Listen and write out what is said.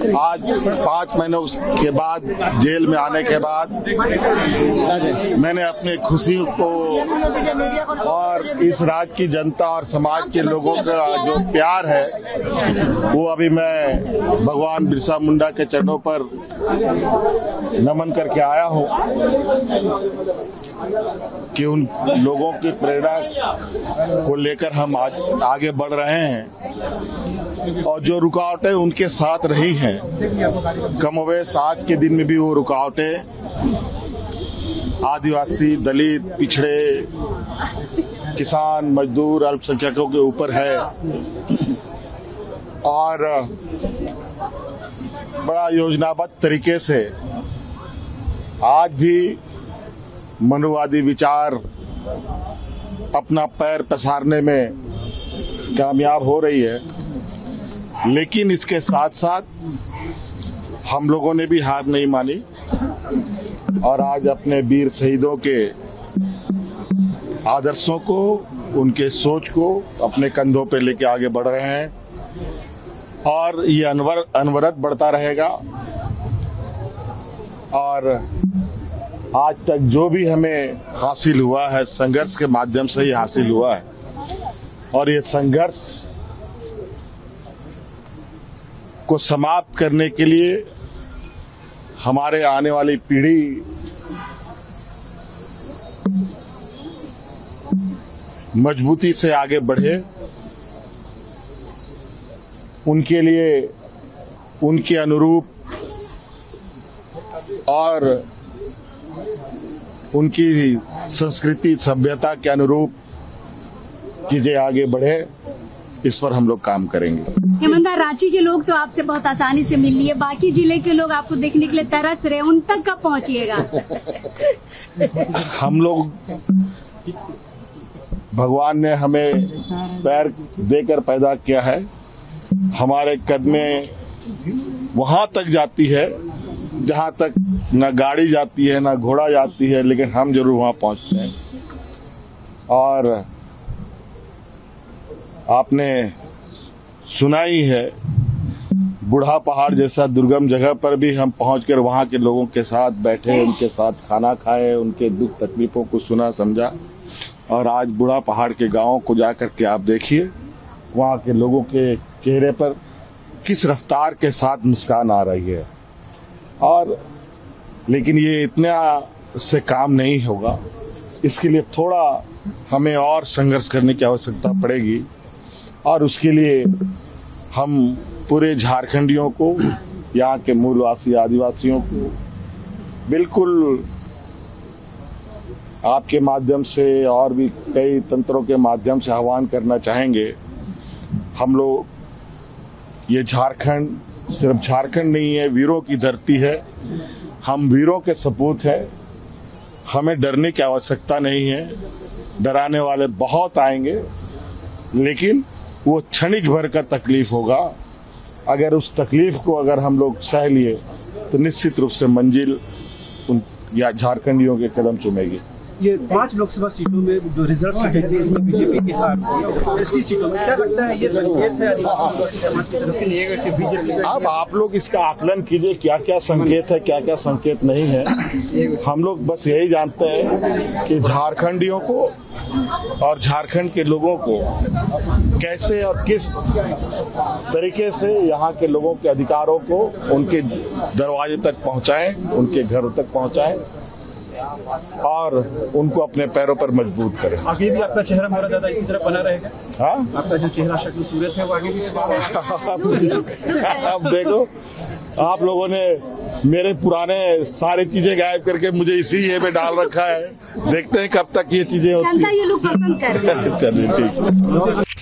आज 5 महीनों के बाद जेल में आने के बाद मैंने अपनी खुशी को और इस राज्य की जनता और समाज के लोगों का जो प्यार है वो अभी मैं भगवान बिरसा मुंडा के चरणों पर नमन करके आया हूँ कि उन लोगों की प्रेरणा को लेकर हम आगे बढ़ रहे हैं और जो रुकावटें उनके साथ रही हैं कमोवेश आज के दिन में भी वो रुकावटें आदिवासी, दलित, पिछड़े, किसान, मजदूर, अल्पसंख्यकों के ऊपर है और बड़ा योजनाबद्ध तरीके से आज भी मनुवादी विचार अपना पैर पसारने में कामयाब हो रही है, लेकिन इसके साथ साथ हम लोगों ने भी हार नहीं मानी और आज अपने वीर शहीदों के आदर्शों को, उनके सोच को अपने कंधों पे लेके आगे बढ़ रहे हैं और ये अनवरत बढ़ता रहेगा। और आज तक जो भी हमें हासिल हुआ है संघर्ष के माध्यम से ही हासिल हुआ है और ये संघर्ष को समाप्त करने के लिए हमारे आने वाली पीढ़ी मजबूती से आगे बढ़े, उनके लिए उनके अनुरूप और उनकी संस्कृति सभ्यता के अनुरूप चीजें आगे बढ़े, इस पर हम लोग काम करेंगे। हेमंत, रांची के लोग तो आपसे बहुत आसानी से मिल लिए, बाकी जिले के लोग आपको देखने के लिए तरस रहे, उन तक कब पहुंचिएगा? हम लोग, भगवान ने हमें पैर देकर पैदा किया है, हमारे कदमें वहां तक जाती है जहां तक न गाड़ी जाती है न घोड़ा जाती है, लेकिन हम जरूर वहां पहुंचते हैं। और आपने सुना ही है, बूढ़ा पहाड़ जैसा दुर्गम जगह पर भी हम पहुंचकर वहां के लोगों के साथ बैठे, उनके साथ खाना खाए, उनके दुख तकलीफों को सुना समझा। और आज बूढ़ा पहाड़ के गांवों को जाकर के आप देखिए, वहां के लोगों के चेहरे पर किस रफ्तार के साथ मुस्कान आ रही है। और लेकिन ये इतना से काम नहीं होगा, इसके लिए थोड़ा हमें और संघर्ष करने की आवश्यकता पड़ेगी और उसके लिए हम पूरे झारखंडियों को, यहाँ के मूलवासी आदिवासियों को बिल्कुल आपके माध्यम से और भी कई तंत्रों के माध्यम से आह्वान करना चाहेंगे। हम लोग, ये झारखंड सिर्फ झारखंड नहीं है, वीरों की धरती है, हम वीरों के सपूत हैं, हमें डरने की आवश्यकता नहीं है। डराने वाले बहुत आएंगे, लेकिन वो क्षणिक भर का तकलीफ होगा। अगर उस तकलीफ को अगर हम लोग सह लिए तो निश्चित रूप से मंजिल उन या झारखंडियों के कदम चुमेगी। ये 5 लोकसभा सीटों में जो रिजल्ट है इसमें बीजेपी की हार, 60 सीटों में क्या लगता है ये संकेत है बीजेपी? अब आप लोग इसका आकलन कीजिए, क्या क्या संकेत है, क्या क्या संकेत नहीं है। हम लोग बस यही जानते हैं कि झारखंडियों को और झारखंड के लोगों को कैसे और किस तरीके से यहाँ के लोगों के अधिकारों को उनके दरवाजे तक पहुँचाएं, उनके घरों तक पहुँचाएं और उनको अपने पैरों पर मजबूत करें। आगे भी आपका चेहरा बहुत ज्यादा इसी तरह बना रहेगा? हाँ, आपका जो चेहरा शक्ल सूरत है वो आगे भी अब देखो, आप लोगों ने मेरे पुराने सारी चीजें गायब करके मुझे इसी ये में डाल रखा है। देखते हैं कब तक ये चीजें होती हैं। ये लोग पसंद कर रहे हैं। चलिए, ठीक है।